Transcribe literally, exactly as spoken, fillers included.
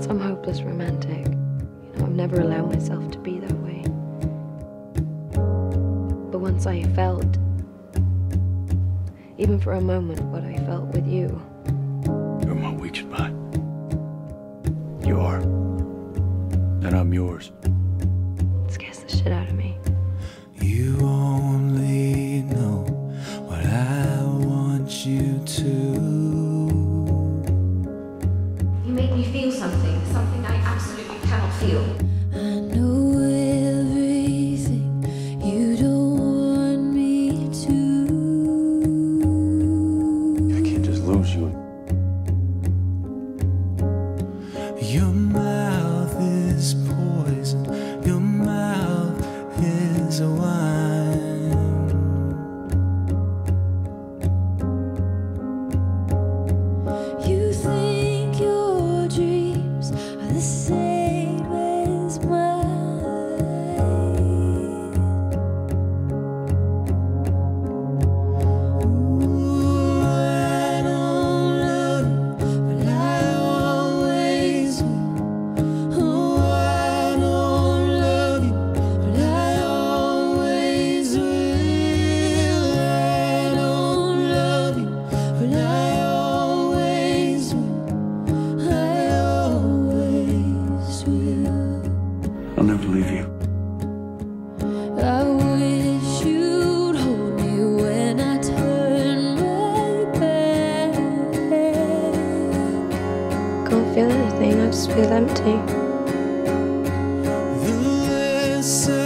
some hopeless romantic. You know, I've never allowed myself to be that way. But once I felt, even for a moment, what I felt with you. You're my weak spot. You are. And I'm yours. It scares the shit out of me. You only know what I want you to. You make me feel something, something I absolutely cannot feel. I know everything you don't want me to. I can't just lose you. Your mouth is poison, your mouth is a wine. You think your dreams are the same as mine. Ooh, I don't love you, but I always will. Oh, I don't love you, but I always will. I don't love you, but I always will. I always will. I'll never leave you. I wish you'd hold me when I turn my back. Can't feel anything, I just feel empty. The less I